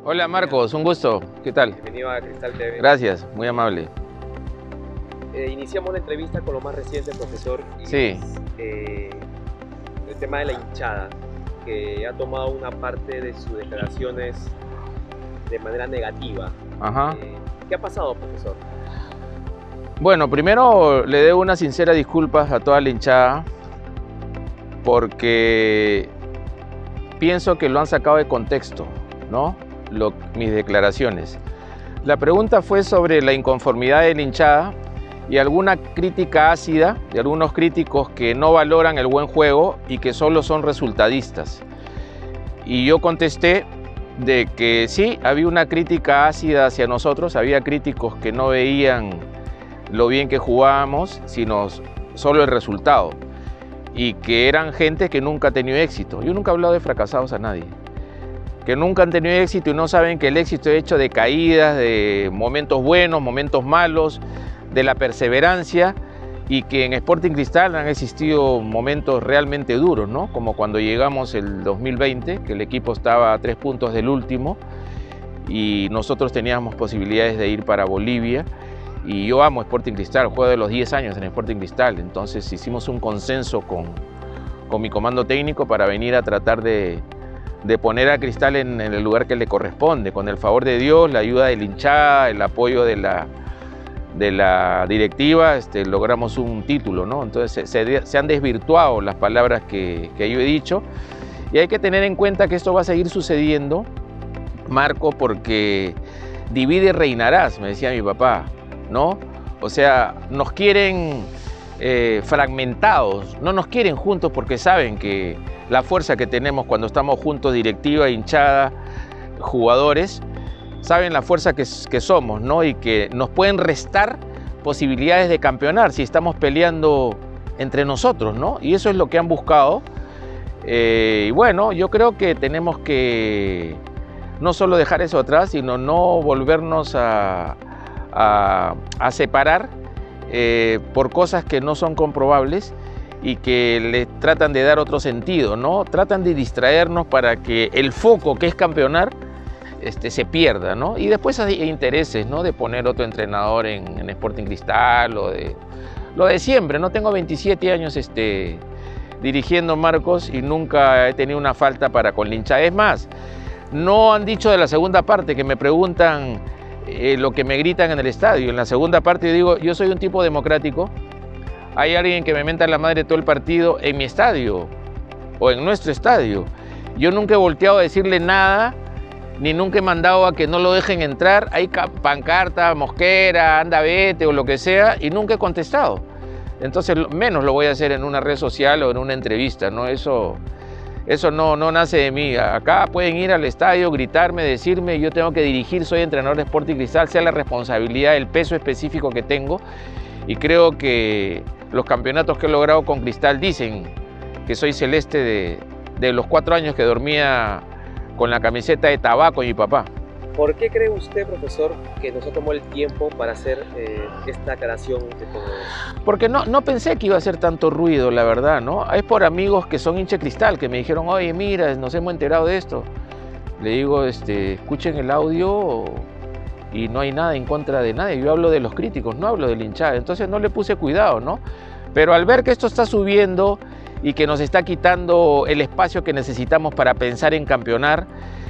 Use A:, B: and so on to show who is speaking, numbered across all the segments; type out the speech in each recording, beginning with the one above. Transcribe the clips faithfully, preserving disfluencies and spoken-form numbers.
A: Hola Marcos, un gusto. ¿Qué tal?
B: Bienvenido a Cristal T V.
A: Gracias, muy amable.
B: Eh, iniciamos la entrevista con lo más reciente, profesor. Y
A: Sí.
B: es, eh, el tema de la hinchada, que ha tomado una parte de sus declaraciones de manera negativa.
A: Ajá.
B: Eh, ¿Qué ha pasado, profesor?
A: Bueno, primero le debo una sincera disculpa a toda la hinchada porque pienso que lo han sacado de contexto, ¿no? Lo, mis declaraciones. La pregunta fue sobre la inconformidad de la hinchada y alguna crítica ácida de algunos críticos que no valoran el buen juego y que solo son resultadistas. Y yo contesté de que sí, había una crítica ácida hacia nosotros, había críticos que no veían lo bien que jugábamos, sino solo el resultado, y que eran gente que nunca ha tenido éxito. Yo nunca he hablado de fracasados a nadie, que nunca han tenido éxito y no saben que el éxito es hecho de caídas, de momentos buenos, momentos malos, de la perseverancia, y que en Sporting Cristal han existido momentos realmente duros, ¿no? Como cuando llegamos el dos mil veinte, que el equipo estaba a tres puntos del último y nosotros teníamos posibilidades de ir para Bolivia. Y yo amo Sporting Cristal, juego de los diez años en Sporting Cristal, entonces hicimos un consenso con, con mi comando técnico para venir a tratar de, de poner a Cristal en, en el lugar que le corresponde, con el favor de Dios, la ayuda del hinchada, el apoyo de la, de la directiva, este, logramos un título, ¿no? Entonces se, se, se han desvirtuado las palabras que, que yo he dicho, y hay que tener en cuenta que esto va a seguir sucediendo, Marco, porque divide y reinarás, me decía mi papá, ¿no? O sea, nos quieren eh, fragmentados, no nos quieren juntos porque saben que la fuerza que tenemos cuando estamos juntos, directiva, hinchada, jugadores, saben la fuerza que, que somos, ¿no? Y que nos pueden restar posibilidades de campeonar si estamos peleando entre nosotros, ¿no? Y eso es lo que han buscado. Eh, y bueno, yo creo que tenemos que no solo dejar eso atrás, sino no volvernos a A, a separar eh, por cosas que no son comprobables y que le tratan de dar otro sentido, ¿no? Tratan de distraernos para que el foco, que es campeonar, este, se pierda, ¿no? Y después hay intereses, ¿no? De poner otro entrenador en, en Sporting Cristal o de lo de siempre, ¿no? Tengo veintisiete años este, dirigiendo, Marcos, y nunca he tenido una falta para con la hinchada. Es más, no han dicho de la segunda parte, que me preguntan Eh, lo que me gritan en el estadio. En la segunda parte yo digo, yo soy un tipo democrático, hay alguien que me menta la madre todo el partido en mi estadio o en nuestro estadio. Yo nunca he volteado a decirle nada, ni nunca he mandado a que no lo dejen entrar. Hay pancarta, Mosquera, anda vete o lo que sea, y nunca he contestado. Entonces menos lo voy a hacer en una red social o en una entrevista, ¿no? Eso... Eso no, no nace de mí. Acá pueden ir al estadio, gritarme, decirme, yo tengo que dirigir, soy entrenador de Sporting Cristal, sea la responsabilidad, el peso específico que tengo. Y creo que los campeonatos que he logrado con Cristal dicen que soy celeste de, de los cuatro años que dormía con la camiseta de tabaco y mi papá.
B: ¿Por qué cree usted, profesor, que no se tomó el tiempo para hacer eh, esta aclaración de todo eso?
A: Porque no, no pensé que iba a hacer tanto ruido, la verdad, ¿no? Es por amigos que son hincha Cristal, que me dijeron, oye, mira, nos hemos enterado de esto. Le digo, este, escuchen el audio y no hay nada en contra de nadie. Yo hablo de los críticos, no hablo del hinchada. Entonces no le puse cuidado, ¿no? Pero al ver que esto está subiendo y que nos está quitando el espacio que necesitamos para pensar en campeonar,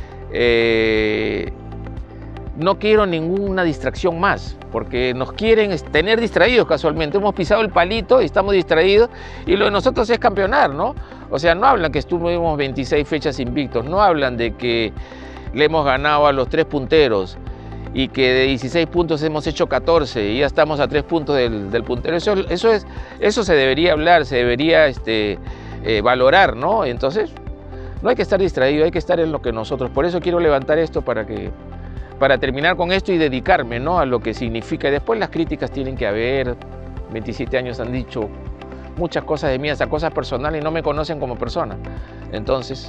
A: eh, no quiero ninguna distracción más, porque nos quieren tener distraídos casualmente. Hemos pisado el palito y estamos distraídos, y lo de nosotros es campeonar, ¿no? O sea, no hablan que estuvimos veintiséis fechas invictos, no hablan de que le hemos ganado a los tres punteros y que de dieciséis puntos hemos hecho catorce y ya estamos a tres puntos del, del puntero. Eso, eso, es, eso se debería hablar, se debería este, eh, valorar, ¿no? Entonces, no hay que estar distraído, hay que estar en lo que nosotros. Por eso quiero levantar esto para que... para terminar con esto y dedicarme, ¿no?, a lo que significa. Y después las críticas tienen que haber. veintisiete años han dicho muchas cosas de mí, hasta cosas personales, y no me conocen como persona. Entonces,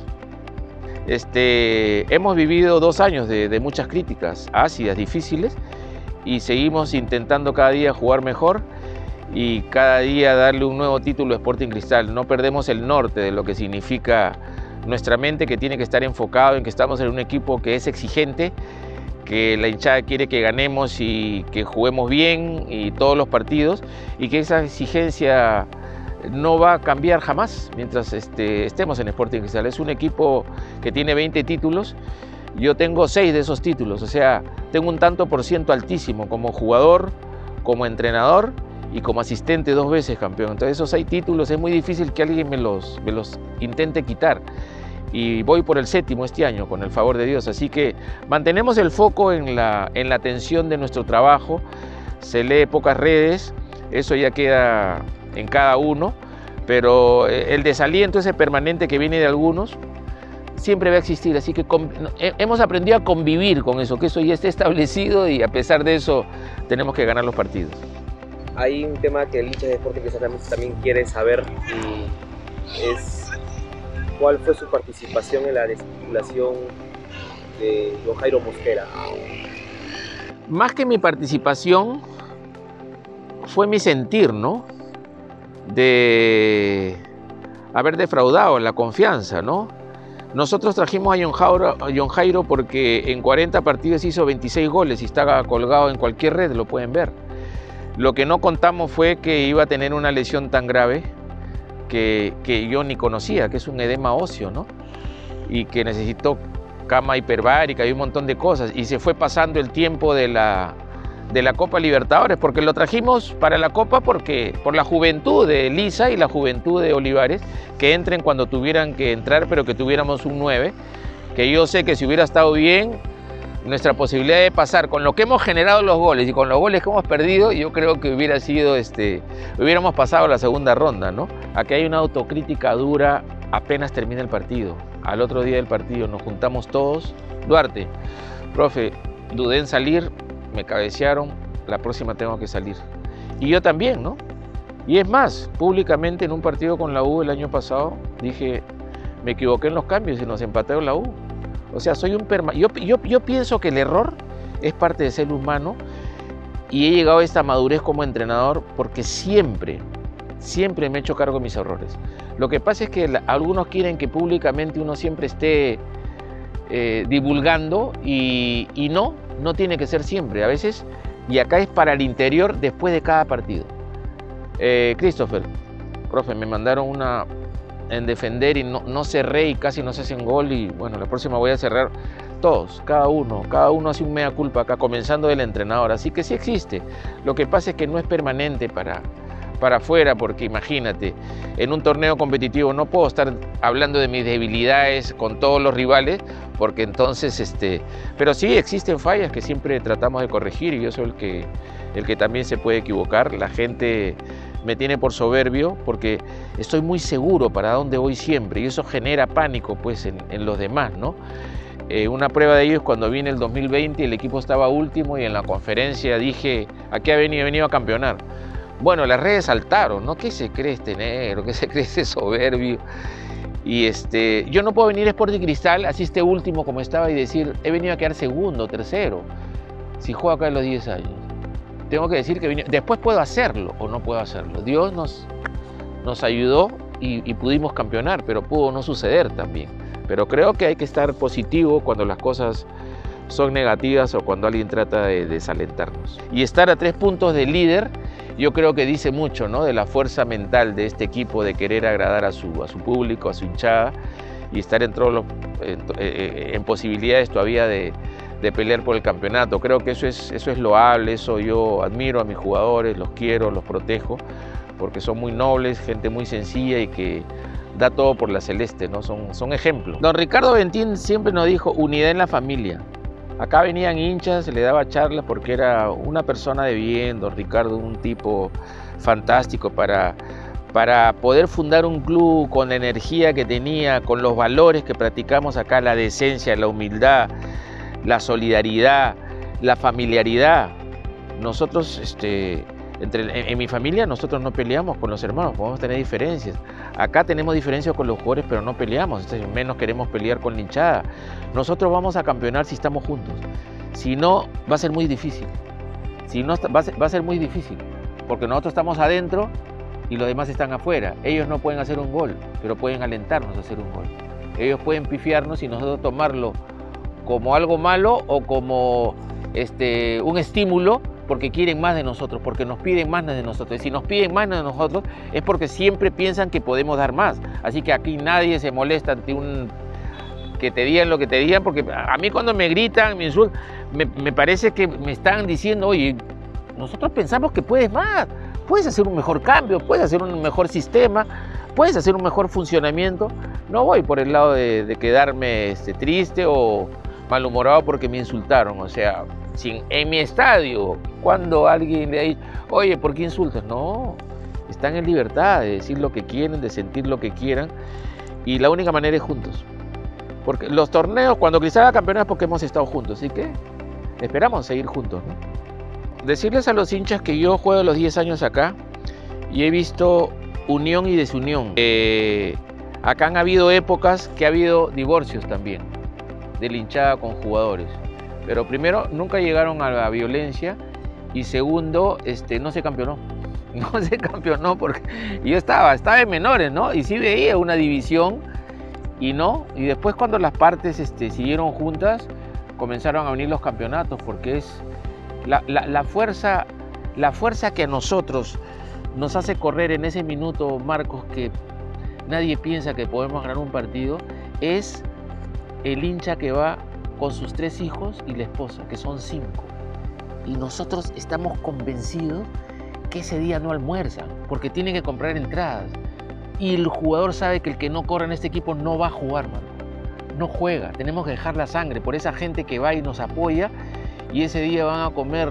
A: este, hemos vivido dos años de, de muchas críticas ácidas, difíciles, y seguimos intentando cada día jugar mejor y cada día darle un nuevo título a Sporting Cristal. No perdemos el norte de lo que significa nuestra mente que tiene que estar enfocado en que estamos en un equipo que es exigente, que la hinchada quiere que ganemos y que juguemos bien y todos los partidos, y que esa exigencia no va a cambiar jamás mientras este, estemos en Sporting Cristal. Es un equipo que tiene veinte títulos, yo tengo seis de esos títulos, o sea, tengo un tanto por ciento altísimo como jugador, como entrenador y como asistente dos veces campeón. Entonces esos seis títulos es muy difícil que alguien me los, me los intente quitar. Y voy por el séptimo este año, con el favor de Dios. Así que mantenemos el foco en la, en la atención de nuestro trabajo. Se lee pocas redes, eso ya queda en cada uno, pero el desaliento ese permanente que viene de algunos siempre va a existir. Así que hemos aprendido a convivir con eso, que eso ya está establecido, y a pesar de eso tenemos que ganar los partidos.
B: Hay un tema que el hincha de Sporting Cristal también quiere saber, y es ¿cuál fue su participación en la desarticulación de don Jairo Mosquera?
A: Más que mi participación, fue mi sentir, ¿no? De haber defraudado la confianza, ¿no? Nosotros trajimos a John Jairo, a John Jairo porque en cuarenta partidos hizo veintiséis goles y estaba colgado en cualquier red, lo pueden ver. Lo que no contamos fue que iba a tener una lesión tan grave Que, que yo ni conocía, que es un edema óseo, ¿no? Y que necesitó cama hiperbárica y un montón de cosas, y se fue pasando el tiempo de la, de la Copa Libertadores, porque lo trajimos para la Copa porque, por la juventud de Lisa y la juventud de Olivares, que entren cuando tuvieran que entrar, pero que tuviéramos un nueve, que yo sé que si hubiera estado bien, nuestra posibilidad de pasar con lo que hemos generado los goles y con los goles que hemos perdido, yo creo que hubiera sido, este, hubiéramos pasado la segunda ronda, ¿no? Aquí hay una autocrítica dura apenas termina el partido. Al otro día del partido nos juntamos todos. Duarte, profe, dudé en salir, me cabecearon, la próxima tengo que salir. Y yo también, ¿no? Y es más, públicamente en un partido con la U el año pasado, dije, me equivoqué en los cambios y nos empataron la U. O sea, soy un perma yo, yo, yo pienso que el error es parte de ser humano, y he llegado a esta madurez como entrenador porque siempre, siempre me he hecho cargo de mis errores. Lo que pasa es que la, algunos quieren que públicamente uno siempre esté eh, divulgando, y, y no, no tiene que ser siempre. A veces, y acá es para el interior después de cada partido. Eh, Christopher, profe, me mandaron una en defender y no, no cerré y casi no se hacen gol, y bueno, la próxima voy a cerrar. Todos, cada uno, cada uno hace un mea culpa acá, comenzando del entrenador, así que sí existe. Lo que pasa es que no es permanente para, para afuera, porque imagínate, en un torneo competitivo no puedo estar hablando de mis debilidades con todos los rivales, porque entonces, este, pero sí existen fallas que siempre tratamos de corregir, y yo soy el que, el que también se puede equivocar. La gente me tiene por soberbio porque estoy muy seguro para dónde voy siempre, y eso genera pánico pues en, en los demás, ¿no? Eh, una prueba de ello es cuando vine el dos mil veinte, el equipo estaba último, y en la conferencia dije, aquí ha venido, he venido a campeonar. Bueno, las redes saltaron, ¿no? ¿Qué se cree este negro? ¿Qué se cree este soberbio? Y este, yo no puedo venir a Sporting Cristal, así esté último como estaba, y decir, he venido a quedar segundo, tercero, si juego acá en los diez años. Tengo que decir que vine, después puedo hacerlo o no puedo hacerlo. Dios nos, nos ayudó y, y pudimos campeonar, pero pudo no suceder también. Pero creo que hay que estar positivo cuando las cosas son negativas o cuando alguien trata de desalentarnos. Y estar a tres puntos del líder, yo creo que dice mucho, ¿no? De la fuerza mental de este equipo, de querer agradar a su, a su público, a su hinchada, y estar en, todos los, en, en posibilidades todavía de, de pelear por el campeonato. Creo que eso es, eso es loable, eso yo admiro a mis jugadores, los quiero, los protejo, porque son muy nobles, gente muy sencilla y que da todo por la celeste, ¿no? Son, son ejemplos. Don Ricardo Ventín siempre nos dijo unidad en la familia. Acá venían hinchas, se le daba charlas porque era una persona de bien, don Ricardo, un tipo fantástico para, para poder fundar un club con la energía que tenía, con los valores que practicamos acá, la decencia, la humildad, la solidaridad, la familiaridad. Nosotros, este, entre, en, en mi familia, nosotros no peleamos con los hermanos, podemos tener diferencias. Acá tenemos diferencias con los jugadores, pero no peleamos, entonces menos queremos pelear con la hinchada. Nosotros vamos a campeonar si estamos juntos. Si no, va a ser muy difícil. Si no, va a ser, va a ser muy difícil, porque nosotros estamos adentro y los demás están afuera. Ellos no pueden hacer un gol, pero pueden alentarnos a hacer un gol. Ellos pueden pifiarnos y nosotros tomarlo como algo malo o como este, un estímulo porque quieren más de nosotros, porque nos piden más de nosotros. Y si nos piden más de nosotros es porque siempre piensan que podemos dar más. Así que aquí nadie se molesta ante un que te digan lo que te digan, porque a mí cuando me gritan, me insultan, me, me parece que me están diciendo, oye, nosotros pensamos que puedes más, puedes hacer un mejor cambio, puedes hacer un mejor sistema, puedes hacer un mejor funcionamiento. No voy por el lado de, de quedarme este, triste o malhumorado porque me insultaron. O sea, sin, en mi estadio, cuando alguien le dice, oye, ¿por qué insultas? No, están en libertad de decir lo que quieren, de sentir lo que quieran, y la única manera es juntos. Porque los torneos, cuando Cristal haga campeonato es porque hemos estado juntos, así que esperamos seguir juntos, ¿no? Decirles a los hinchas que yo juego los diez años acá y he visto unión y desunión. Eh, acá han habido épocas que ha habido divorcios también, de la hinchada con jugadores. Pero primero, nunca llegaron a la violencia, y segundo, este, no se campeonó. No se campeonó porque yo estaba, estaba en menores, ¿no? Y sí veía una división. Y no, y después cuando las partes este, siguieron juntas, comenzaron a unir los campeonatos, porque es la, la, la, fuerza, la fuerza que a nosotros nos hace correr en ese minuto, Marcos, que nadie piensa que podemos ganar un partido, es el hincha que va con sus tres hijos y la esposa, que son cinco. Y nosotros estamos convencidos que ese día no almuerzan, porque tienen que comprar entradas. Y el jugador sabe que el que no corre en este equipo no va a jugar, mano. No juega. Tenemos que dejar la sangre por esa gente que va y nos apoya, y ese día van a comer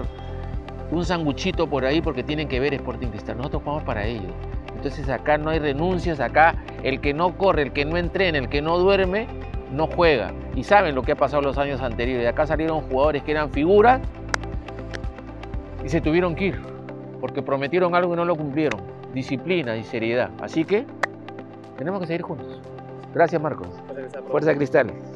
A: un sanguchito por ahí porque tienen que ver Sporting Cristal. Nosotros jugamos para ellos. Entonces acá no hay renuncias, acá el que no corre, el que no entrena, el que no duerme, no juega. Y saben lo que ha pasado los años anteriores. De acá salieron jugadores que eran figuras y se tuvieron que ir porque prometieron algo y no lo cumplieron. Disciplina y seriedad. Así que tenemos que seguir juntos. Gracias, Marcos. Fuerza Cristal.